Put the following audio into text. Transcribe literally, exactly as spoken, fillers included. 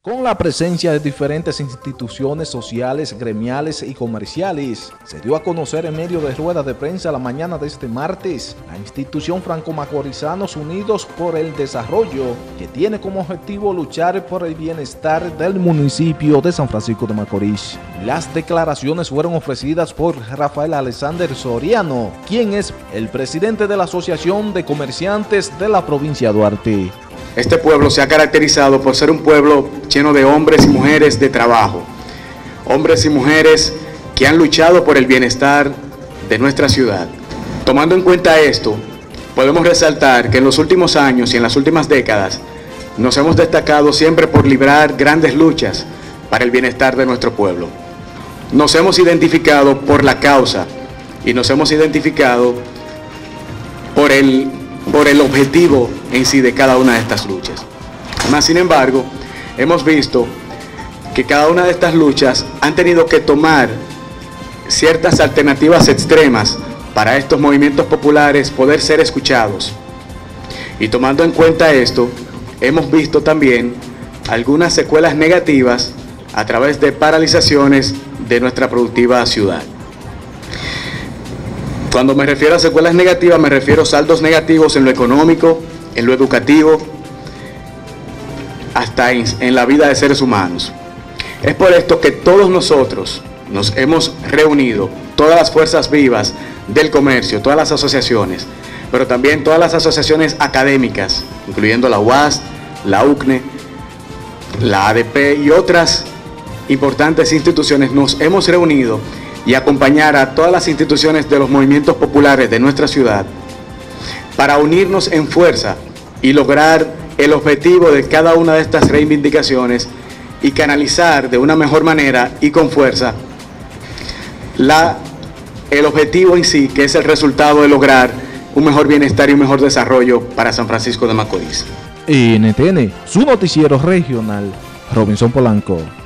Con la presencia de diferentes instituciones sociales, gremiales y comerciales, se dio a conocer en medio de rueda de prensa la mañana de este martes la institución Franco-Macorizanos Unidos por el Desarrollo, que tiene como objetivo luchar por el bienestar del municipio de San Francisco de Macorís. Las declaraciones fueron ofrecidas por Rafael Alexander Soriano, quien es el presidente de la Asociación de Comerciantes de la provincia de Duarte. Este pueblo se ha caracterizado por ser un pueblo lleno de hombres y mujeres de trabajo, hombres y mujeres que han luchado por el bienestar de nuestra ciudad. Tomando en cuenta esto, podemos resaltar que en los últimos años y en las últimas décadas nos hemos destacado siempre por librar grandes luchas para el bienestar de nuestro pueblo. Nos hemos identificado por la causa y nos hemos identificado por el por el objetivo en sí de cada una de estas luchas. Más sin embargo, hemos visto que cada una de estas luchas han tenido que tomar ciertas alternativas extremas para estos movimientos populares poder ser escuchados. Y tomando en cuenta esto, hemos visto también algunas secuelas negativas a través de paralizaciones de nuestra productiva ciudad. Cuando me refiero a secuelas negativas, me refiero a saldos negativos en lo económico, en lo educativo, hasta en, en la vida de seres humanos. Es por esto que todos nosotros nos hemos reunido, todas las fuerzas vivas del comercio, todas las asociaciones, pero también todas las asociaciones académicas, incluyendo la U A S, la U C N E, la A D P y otras importantes instituciones, nos hemos reunido y acompañar a todas las instituciones de los movimientos populares de nuestra ciudad para unirnos en fuerza y lograr el objetivo de cada una de estas reivindicaciones y canalizar de una mejor manera y con fuerza la, el objetivo en sí, que es el resultado de lograr un mejor bienestar y un mejor desarrollo para San Francisco de Macorís. N T N, su noticiero regional, Robinson Polanco.